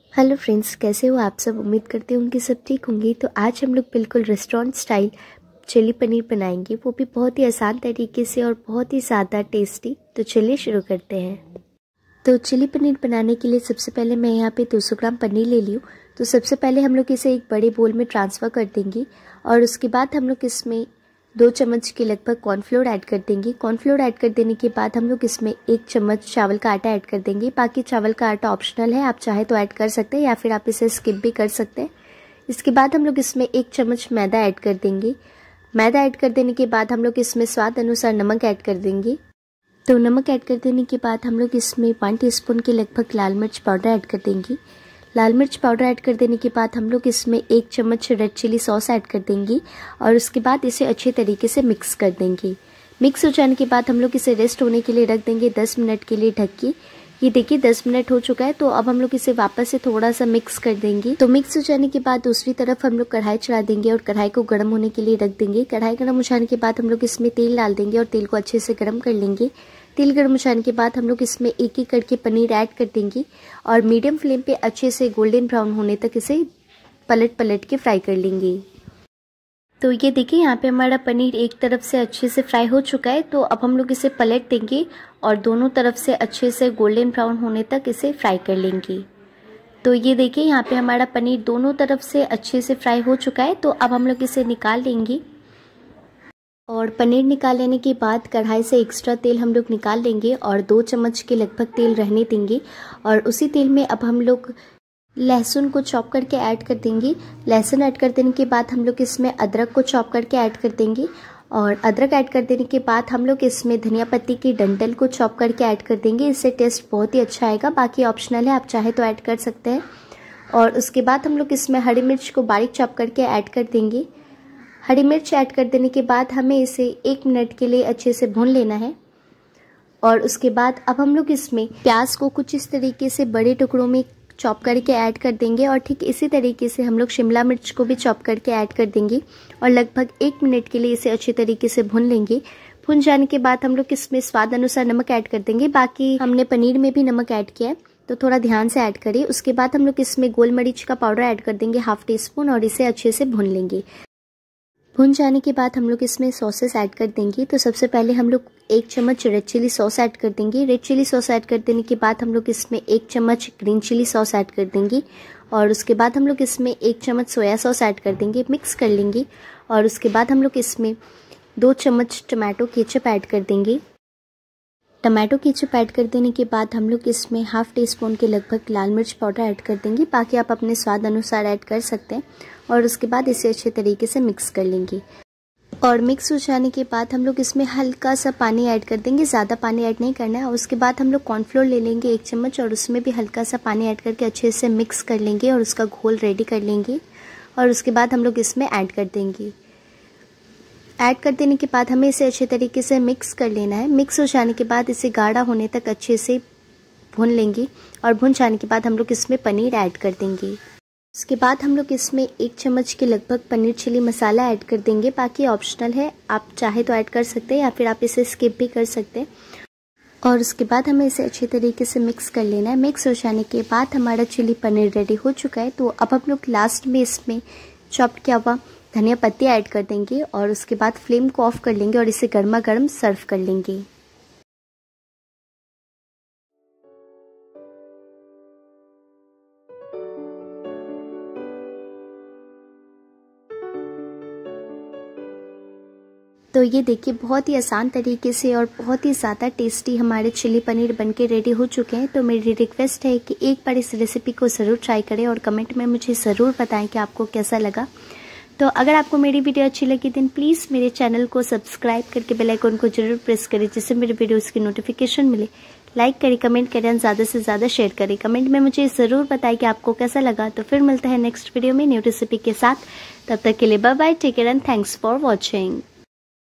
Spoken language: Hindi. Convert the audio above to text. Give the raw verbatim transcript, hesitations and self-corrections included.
हेलो फ्रेंड्स, कैसे हो आप सब। उम्मीद करते होंगे सब ठीक होंगे। तो आज हम लोग बिल्कुल रेस्टोरेंट स्टाइल चिली पनीर बनाएंगे, वो भी बहुत ही आसान तरीके से और बहुत ही ज़्यादा टेस्टी। तो चलिए शुरू करते हैं। तो चिली पनीर बनाने के लिए सबसे पहले मैं यहाँ पे दो सौ ग्राम पनीर ले ली हूँ। तो सबसे पहले हम लोग इसे एक बड़े बोल में ट्रांसफ़र कर देंगे और उसके बाद हम लोग इसमें दो चम्मच के लगभग कॉर्नफ्लोर ऐड कर देंगे। कॉर्नफ्लोर ऐड कर देने के बाद हम लोग इसमें एक चम्मच चावल का आटा ऐड कर देंगे। बाकी चावल का आटा ऑप्शनल है, आप चाहे तो ऐड कर सकते हैं या फिर आप इसे स्किप भी कर सकते हैं। इसके बाद हम लोग इसमें एक चम्मच मैदा ऐड कर देंगे। मैदा ऐड कर देने के बाद हम लोग इसमें स्वाद अनुसार नमक ऐड कर देंगे। तो नमक ऐड कर देने के बाद हम लोग इसमें वन टीस्पून के लगभग लाल मिर्च पाउडर ऐड कर देंगे। लाल मिर्च पाउडर ऐड कर देने के बाद हम लोग इसमें एक चम्मच रेड चिली सॉस ऐड कर देंगे और उसके बाद इसे अच्छे तरीके से मिक्स कर देंगे। मिक्स हो जाने के बाद हम लोग इसे रेस्ट होने के लिए रख देंगे दस मिनट के लिए ढक के। ये देखिए दस मिनट हो चुका है। तो अब हम लोग इसे वापस से थोड़ा सा मिक्स कर देंगे। तो मिक्स हो जाने के बाद दूसरी तरफ हम लोग कढ़ाई चढ़ा देंगे और कढ़ाई को गर्म होने के लिए रख देंगे। कढ़ाई गर्म हो जाने के बाद हम लोग इसमें तेल डाल देंगे और तेल को अच्छे से गर्म कर लेंगे। तेल गर्म हो जाने के बाद हम लोग इसमें एक एक करके पनीर ऐड कर देंगे और मीडियम फ्लेम पे अच्छे से गोल्डन ब्राउन होने तक इसे पलट पलट के फ्राई कर लेंगे। तो ये देखिए यहाँ पे हमारा पनीर एक तरफ से अच्छे से फ्राई हो चुका है। तो अब हम लोग इसे पलट देंगे और दोनों तरफ से अच्छे से गोल्डन ब्राउन होने तक इसे फ्राई कर लेंगे। तो ये देखिए यहाँ पे हमारा पनीर दोनों तरफ से अच्छे से फ्राई हो चुका है। तो अब हम लोग इसे निकाल लेंगे और पनीर निकाल लेने के बाद कढ़ाई से एक्स्ट्रा तेल हम लोग निकाल लेंगे और दो चम्मच के लगभग तेल रहने देंगे। और उसी तेल में अब हम लोग लहसुन को चॉप करके ऐड कर देंगे। लहसुन ऐड कर देने के बाद हम लोग इसमें अदरक को चॉप करके ऐड कर देंगे और अदरक ऐड कर देने के बाद हम लोग इसमें धनिया पत्ती की डंठल को चॉप करके ऐड कर देंगे। इससे टेस्ट बहुत ही अच्छा आएगा। बाकी ऑप्शनल है, आप चाहे तो ऐड कर सकते हैं। और उसके बाद हम लोग इसमें हरी मिर्च को बारीक चॉप करके ऐड कर देंगे। हरी मिर्च ऐड कर देने के बाद हमें इसे एक मिनट के लिए अच्छे से भून लेना है। और उसके बाद अब हम लोग इसमें प्याज को कुछ इस तरीके से बड़े टुकड़ों में चॉप करके ऐड कर देंगे और ठीक इसी तरीके से हम लोग शिमला मिर्च को भी चॉप करके ऐड कर देंगे और लगभग एक मिनट के लिए इसे अच्छे तरीके से भून लेंगे। भून जाने के बाद हम लोग इसमें स्वाद अनुसार नमक ऐड कर देंगे। बाकी हमने पनीर में भी नमक ऐड किया है, तो थोड़ा ध्यान से ऐड करिए। उसके बाद हम लोग इसमें गोल मिर्च का पाउडर ऐड कर देंगे हाफ टी स्पून और इसे अच्छे से भून लेंगे। भुन जाने के बाद हम लोग इसमें सॉसेस ऐड कर देंगे। तो सबसे पहले हम लोग एक चम्मच रेड चिली सॉस ऐड कर देंगे। रेड चिली सॉस ऐड कर देने के बाद हम लोग इसमें एक चम्मच ग्रीन चिली सॉस ऐड कर देंगे और उसके बाद हम लोग इसमें एक चम्मच सोया सॉस ऐड कर देंगे। मिक्स कर लेंगे और उसके बाद हम लोग इसमें दो चम्मच टमाटो केचप ऐड कर देंगे। टमाटो केचप ऐड कर देने के बाद हम लोग इसमें हाफ टी स्पून के लगभग लाल मिर्च पाउडर ऐड कर देंगे। बाकी आप अपने स्वाद अनुसार ऐड कर सकते हैं और उसके बाद इसे अच्छे तरीके से मिक्स कर लेंगे। और मिक्स हो जाने के बाद हम लोग इसमें हल्का सा पानी ऐड कर देंगे, ज़्यादा पानी ऐड नहीं करना है। और उसके बाद हम लोग कॉर्नफ्लोर ले लेंगे एक चम्मच और उसमें भी हल्का सा पानी ऐड करके अच्छे से मिक्स कर लेंगे और उसका घोल रेडी कर लेंगे। और उसके बाद हम लोग इसमें ऐड कर देंगे। ऐड कर देने के बाद हमें इसे अच्छे तरीके से मिक्स कर लेना है। मिक्स हो जाने के बाद इसे गाढ़ा होने तक अच्छे से भून लेंगे और भून जाने के बाद हम लोग इसमें पनीर ऐड कर देंगे। उसके बाद हम लोग इसमें एक चम्मच के लगभग पनीर चिली मसाला ऐड कर देंगे। बाकी ऑप्शनल है, आप चाहे तो ऐड कर सकते हैं या फिर आप इसे स्किप भी कर सकते हैं। और उसके बाद हमें इसे अच्छे तरीके से मिक्स कर लेना है। मिक्स हो जाने के बाद हमारा चिली पनीर रेडी हो चुका है। तो अब हम लोग लास्ट में इसमें चॉप किया हुआ धनिया पत्ती ऐड कर देंगे और उसके बाद फ्लेम को ऑफ कर लेंगे और इसे गर्मा गर्म सर्व कर लेंगे। तो ये देखिए बहुत ही आसान तरीके से और बहुत ही ज़्यादा टेस्टी हमारे चिली पनीर बनके रेडी हो चुके हैं। तो मेरी रिक्वेस्ट है कि एक बार इस रेसिपी को ज़रूर ट्राई करें और कमेंट में मुझे ज़रूर बताएं कि आपको कैसा लगा। तो अगर आपको मेरी वीडियो अच्छी लगी देन प्लीज़ मेरे चैनल को सब्सक्राइब करके बेल आइकन को जरूर प्रेस करें जिससे मेरे वीडियोस की नोटिफिकेशन मिले। लाइक करें, कमेंट करें, ज़्यादा से ज़्यादा शेयर करें। कमेंट में मुझे ज़रूर बताएं कि आपको कैसा लगा। तो फिर मिलता है नेक्स्ट वीडियो में न्यू रेसिपी के साथ। तब तक के लिए bye bye, take care and thanks for watching.